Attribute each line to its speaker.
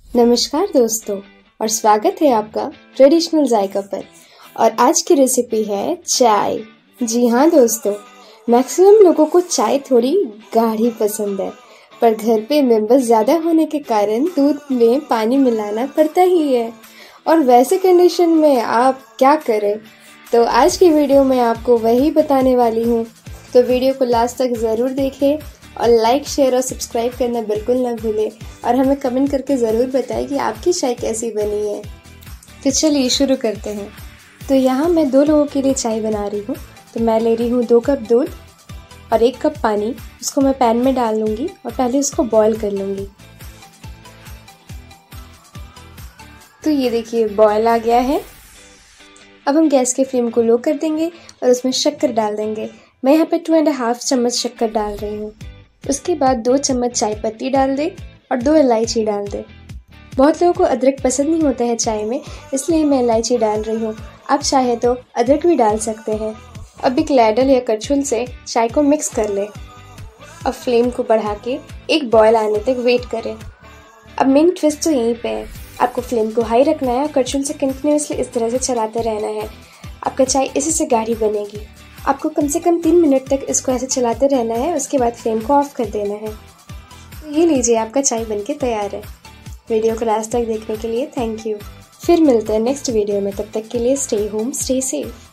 Speaker 1: नमस्कार दोस्तों और स्वागत है आपका ट्रेडिशनल जायका पर। और आज की रेसिपी है चाय। जी हाँ दोस्तों, मैक्सिमम लोगों को चाय थोड़ी गाढ़ी पसंद है, पर घर पे मेंबर्स ज़्यादा होने के कारण दूध में पानी मिलाना पड़ता ही है। और वैसे कंडीशन में आप क्या करें, तो आज की वीडियो में आपको वही बताने वाली हूँ। तो वीडियो को लास्ट तक ज़रूर देखें और लाइक, शेयर और सब्सक्राइब करना बिल्कुल ना भूलें। और हमें कमेंट करके ज़रूर बताएं कि आपकी चाय कैसी बनी है। तो चलिए शुरू करते हैं। तो यहाँ मैं 2 लोगों के लिए चाय बना रही हूँ। तो मैं ले रही हूँ 2 कप दूध और 1 कप पानी। उसको मैं पैन में डाल लूँगी और पहले उसको बॉईल कर लूँगी। तो ये देखिए बॉईल आ गया है। अब हम गैस के फ्लेम को लो कर देंगे और उसमें शक्कर डाल देंगे। मैं यहाँ पे 2.5 चम्मच शक्कर डाल रही हूँ। उसके बाद 2 चम्मच चाय पत्ती डाल दे और 2 इलायची डाल दे। बहुत लोगों को अदरक पसंद नहीं होता है चाय में, इसलिए मैं इलायची डाल रही हूँ। आप चाहे तो अदरक भी डाल सकते हैं। अब एक लैडल या करछुल से चाय को मिक्स कर ले। अब फ्लेम को बढ़ा के एक बॉयल आने तक वेट करें। अब मेन ट्विस्ट तो यहीं पे है, आपको फ्लेम को हाई रखना है और करछुल से कंटिन्यूसली इस तरह से चलाते रहना है। आपका चाय इसी से गाढ़ी बनेगी। आपको कम से कम 3 मिनट तक इसको ऐसे चलाते रहना है। उसके बाद फ्लेम को ऑफ कर देना है। तो ये लीजिए, आपका चाय बनके तैयार है। वीडियो को लास्ट तक देखने के लिए थैंक यू। फिर मिलते हैं नेक्स्ट वीडियो में। तब तक के लिए स्टे होम, स्टे सेफ।